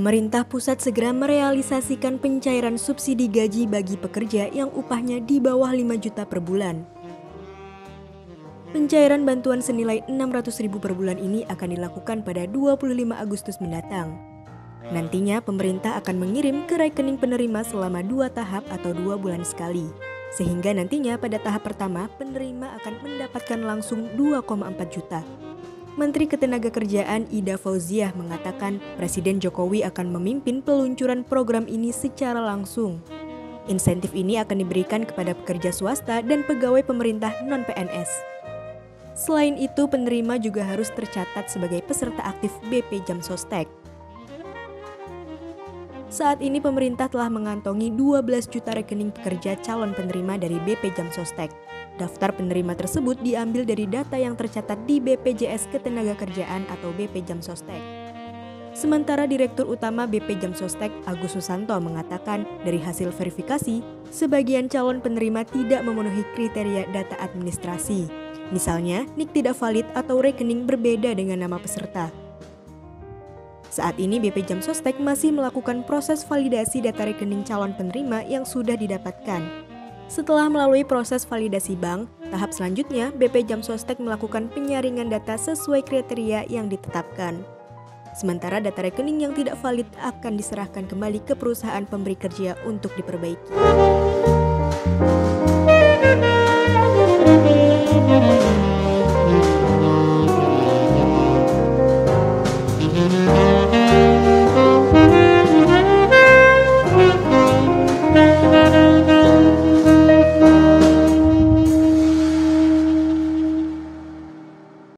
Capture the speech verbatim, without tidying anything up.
Pemerintah pusat segera merealisasikan pencairan subsidi gaji bagi pekerja yang upahnya di bawah lima juta per bulan. Pencairan bantuan senilai enam ratus ribu per bulan ini akan dilakukan pada dua puluh lima Agustus mendatang. Nantinya pemerintah akan mengirim ke rekening penerima selama dua tahap atau dua bulan sekali. Sehingga nantinya pada tahap pertama penerima akan mendapatkan langsung dua koma empat juta. Menteri Ketenagakerjaan Ida Fauziah mengatakan Presiden Jokowi akan memimpin peluncuran program ini secara langsung. Insentif ini akan diberikan kepada pekerja swasta dan pegawai pemerintah non-P N S. Selain itu, penerima juga harus tercatat sebagai peserta aktif B P Jam Sostek. Saat ini pemerintah telah mengantongi dua belas juta rekening pekerja calon penerima dari B P Jam Sostek. Daftar penerima tersebut diambil dari data yang tercatat di B P J S Ketenagakerjaan atau B P Jam Sostek. Sementara Direktur Utama B P Jam Sostek Agus Susanto mengatakan dari hasil verifikasi, sebagian calon penerima tidak memenuhi kriteria data administrasi. Misalnya, nik tidak valid atau rekening berbeda dengan nama peserta. Saat ini B P Jam Sostek masih melakukan proses validasi data rekening calon penerima yang sudah didapatkan. Setelah melalui proses validasi bank, tahap selanjutnya B P Jam Sostek melakukan penyaringan data sesuai kriteria yang ditetapkan. Sementara data rekening yang tidak valid akan diserahkan kembali ke perusahaan pemberi kerja untuk diperbaiki.